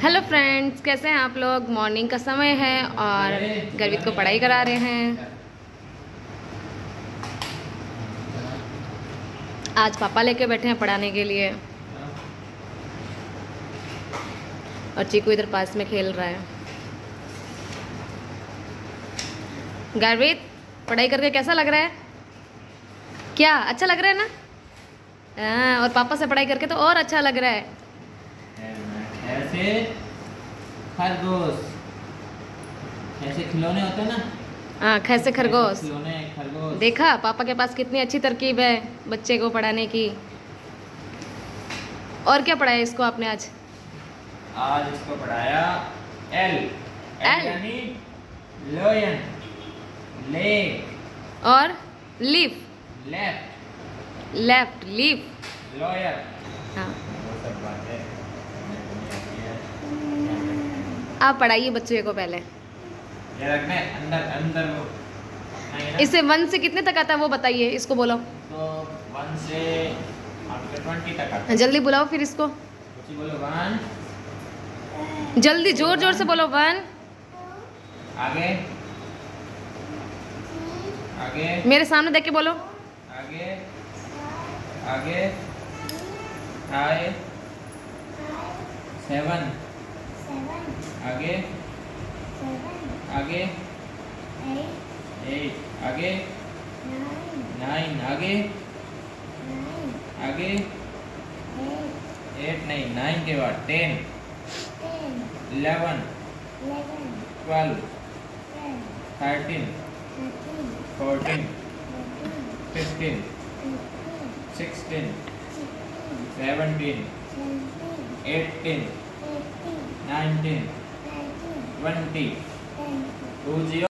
Hello friends, कैसे हैं आप लोग। मॉर्निंग का समय है और गर्वित को पढ़ाई करा रहे हैं। आज पापा लेके बैठे हैं पढ़ाने के लिए और चीकू इधर पास में खेल रहा है। गर्वित, पढ़ाई करके कैसा लग रहा है? क्या अच्छा लग रहा है ना? हाँ, और पापा से पढ़ाई करके तो और अच्छा लग रहा है। ऐसे खरगोश, ऐसे खिलौने होते हैं ना। हाँ, कैसे खरगोश। खरगोश देखा पापा के पास कितनी अच्छी तरकीब है बच्चे को पढ़ाने की। और क्या पढ़ाया इसको आपने आज? आज इसको पढ़ाया एल यानी लायन, लेग और leaf, left, left leaf. Lawyer. हाँ, वो सब बातें आप पढ़ाइए बच्चे को पहले। ये रखना है अंदर अंदर वो नहीं ना? इससे 1 से कितने तक आता है वो बताइए, इसको बोलो। तो 1 से आपके 20 तक आता है। जल्दी बुलाओ फिर इसको, कुछ बोलो 1, जल्दी जोर जोर से बोलो। 1, आगे आगे मेरे सामने देख के बोलो। आगे आगे आए 7, आगे आगे 8, आगे 9, आगे आगे 8 नहीं 9 के बाद 10, 11, 12, 13, 14, 15, 16, 17, 18, 19, 20, 20